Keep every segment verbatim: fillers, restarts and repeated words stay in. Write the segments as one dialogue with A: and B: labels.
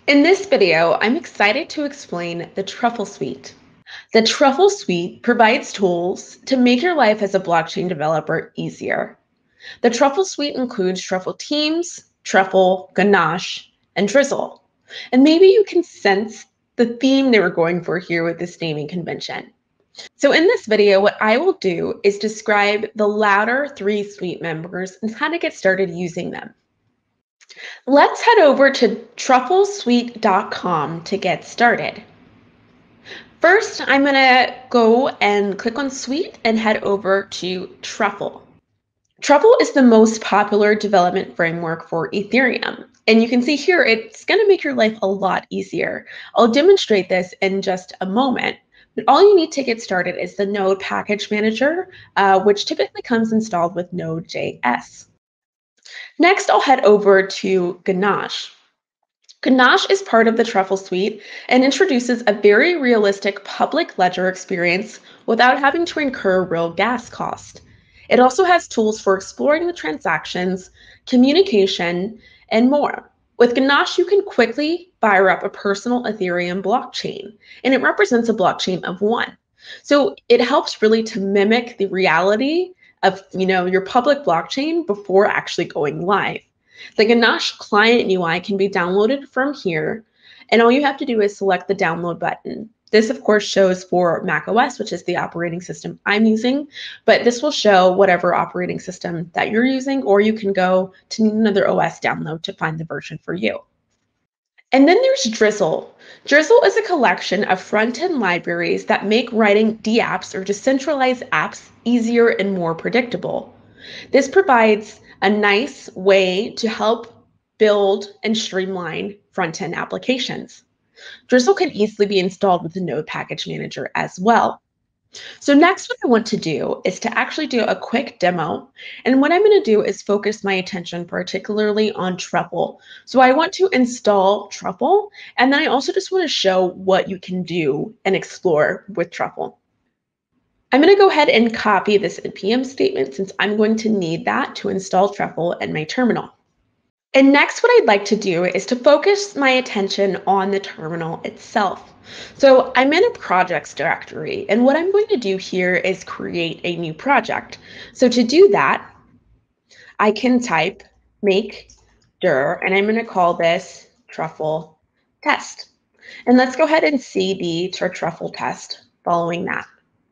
A: In this video, I'm excited to explain the Truffle Suite. The Truffle Suite provides tools to make your life as a blockchain developer easier. The Truffle Suite includes Truffle Teams, Truffle, Ganache, and Drizzle. And maybe you can sense the theme they were going for here with this naming convention. So in this video, what I will do is describe the latter three suite members and how to get started using them. Let's head over to truffle suite dot com to get started. First, I'm going to go and click on Suite and head over to Truffle. Truffle is the most popular development framework for Ethereum. And you can see here, it's going to make your life a lot easier. I'll demonstrate this in just a moment. But all you need to get started is the Node Package Manager, uh, which typically comes installed with Node dot J S. Next, I'll head over to Ganache. Ganache is part of the Truffle Suite and introduces a very realistic public ledger experience without having to incur real gas cost. It also has tools for exploring the transactions, communication, and more. With Ganache, you can quickly fire up a personal Ethereum blockchain, and it represents a blockchain of one. So it helps really to mimic the reality of you know, your public blockchain before actually going live. The Ganache Client U I can be downloaded from here, and all you have to do is select the download button. This, of course, shows for macOS, which is the operating system I'm using, but this will show whatever operating system that you're using, or you can go to another O S download to find the version for you. And then there's Drizzle. Drizzle is a collection of front-end libraries that make writing dApps or decentralized apps easier and more predictable. This provides a nice way to help build and streamline front-end applications. Drizzle can easily be installed with the Node Package Manager as well. So next, what I want to do is to actually do a quick demo. And what I'm going to do is focus my attention particularly on Truffle. So I want to install Truffle, and then I also just want to show what you can do and explore with Truffle. I'm going to go ahead and copy this N P M statement since I'm going to need that to install Truffle in my terminal. And next, what I'd like to do is to focus my attention on the terminal itself. So I'm in a projects directory, and what I'm going to do here is create a new project. So to do that, I can type make dir, and I'm going to call this Truffle test. And let's go ahead and see the Truffle test following that.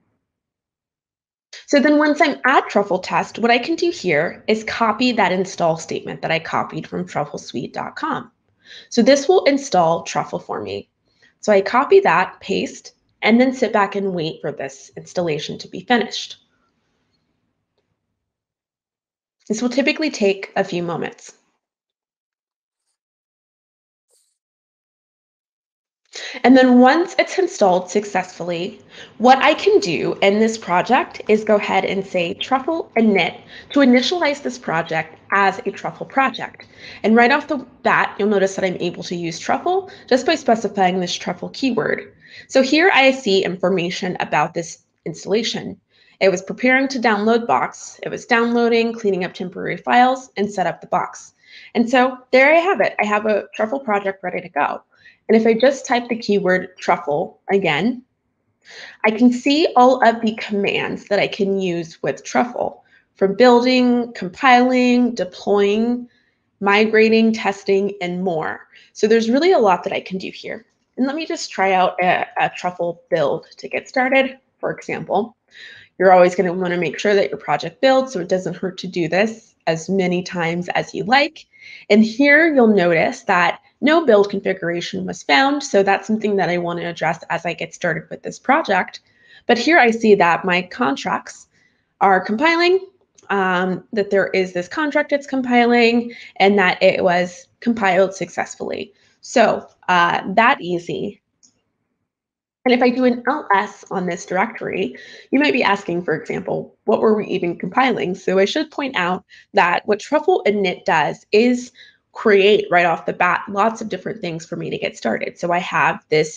A: So then once I'm at Truffle test, what I can do here is copy that install statement that I copied from truffle suite dot com. So this will install Truffle for me. So I copy that, paste, and then sit back and wait for this installation to be finished. This will typically take a few moments. And then once it's installed successfully, what I can do in this project is go ahead and say truffle init to initialize this project as a Truffle project. And right off the bat, you'll notice that I'm able to use Truffle just by specifying this Truffle keyword. So here I see information about this installation. It was preparing to download box. It was downloading, cleaning up temporary files, and set up the box. And so there I have it. I have a Truffle project ready to go. And if I just type the keyword Truffle again, I can see all of the commands that I can use with Truffle, from building, compiling, deploying, migrating, testing, and more. So there's really a lot that I can do here. And let me just try out a, a Truffle build to get started. For example, you're always going to want to make sure that your project builds, so it doesn't hurt to do this as many times as you like. And here you'll notice that no build configuration was found, so that's something that I want to address as I get started with this project. But here I see that my contracts are compiling, um, that there is this contract it's compiling, and that it was compiled successfully. So uh, that easy. And if I do an L S on this directory, you might be asking, for example, what were we even compiling? So I should point out that what Truffle init does is create right off the bat lots of different things for me to get started. So I have this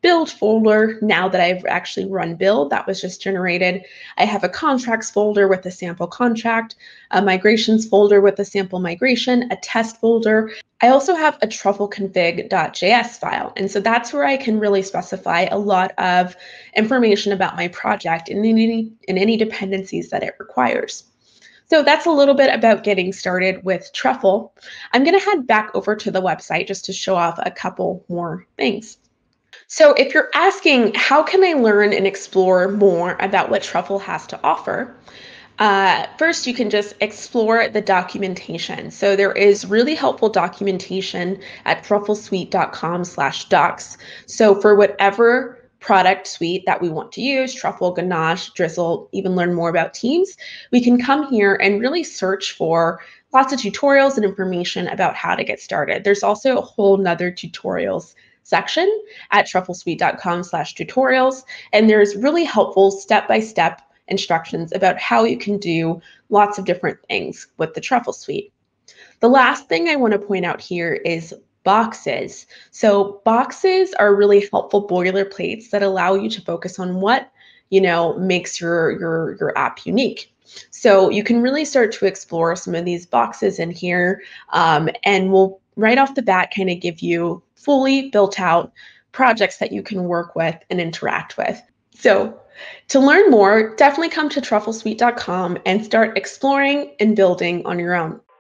A: build folder now that I've actually run build that was just generated. I have a contracts folder with a sample contract, a migrations folder with a sample migration, a test folder. I also have a truffle config.js file. And so that's where I can really specify a lot of information about my project and any, and any dependencies that it requires. So that's a little bit about getting started with Truffle. I'm going to head back over to the website just to show off a couple more things. So if you're asking, how can I learn and explore more about what Truffle has to offer? Uh, first, you can just explore the documentation. So there is really helpful documentation at trufflesuite.com slash docs. So for whatever product suite that we want to use, Truffle, Ganache, Drizzle, even learn more about teams, we can come here and really search for lots of tutorials and information about how to get started. There's also a whole nother tutorials section at trufflesuite.com slash tutorials, and there's really helpful step-by-step instructions about how you can do lots of different things with the Truffle Suite. The last thing I want to point out here is boxes. So boxes are really helpful boilerplates that allow you to focus on what, you know, makes your, your, your app unique. So you can really start to explore some of these boxes in here, um, and we'll right off the bat kind of give you fully built out projects that you can work with and interact with. So to learn more, definitely come to trufflesuite dot com and start exploring and building on your own.